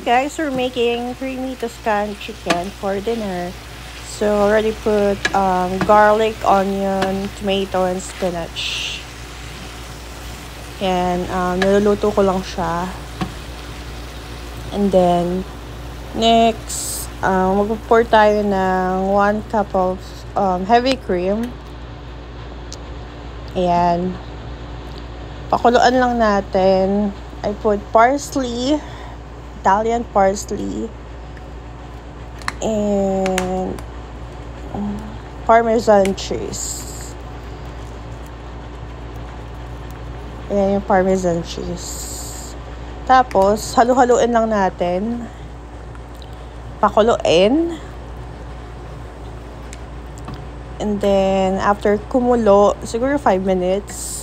guys, we're making creamy Tuscan chicken for dinner. So already put garlic, onion, tomato, and spinach. Yan, niluluto ko lang siya. And then, next, mag-pour tayo ng 1 cup of heavy cream. Ayan. Pakuluan lang natin. I put parsley, Italian parsley, and Parmesan cheese. Ayan yung Parmesan cheese. Tapos, halu-haluin lang natin. Pakuluin. And then, after kumulo, siguro 5 minutes,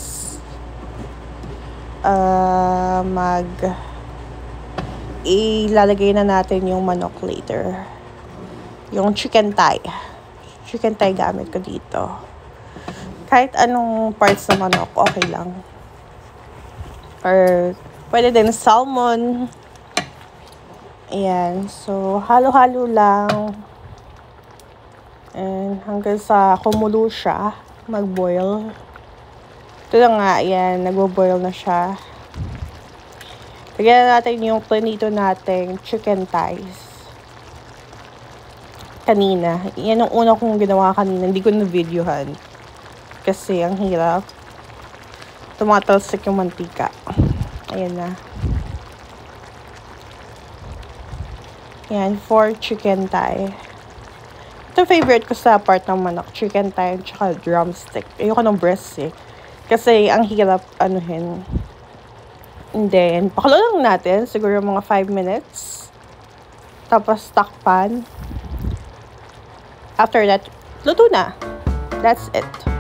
ilalagay na natin yung manok later. Yung chicken thigh. Chicken thigh gamit ko dito. Kahit anong parts ng manok, okay lang. Or, pwede din salmon. Ayan. So, halo-halo lang. And hanggang sa kumulo siya, mag-boil. Ito na nga, ayan, nagbo-boil na siya. Lagyan natin yung plinito nating chicken thighs. Kanina. Yan ang una kong ginawa kanina. Hindi ko na-videohan. Kasi ang hirap. Tumatalsik yung mantika. Ayan na. Yan, 4 chicken thigh. Ito favorite ko sa part ng manok. Chicken thigh, tsaka drumstick. Ayoko ng breast eh. Kasi ang hirap anuhin. And then, pakulo lang natin. Siguro mga 5 minutes. Tapos, takpan. After that, luto na. That's it.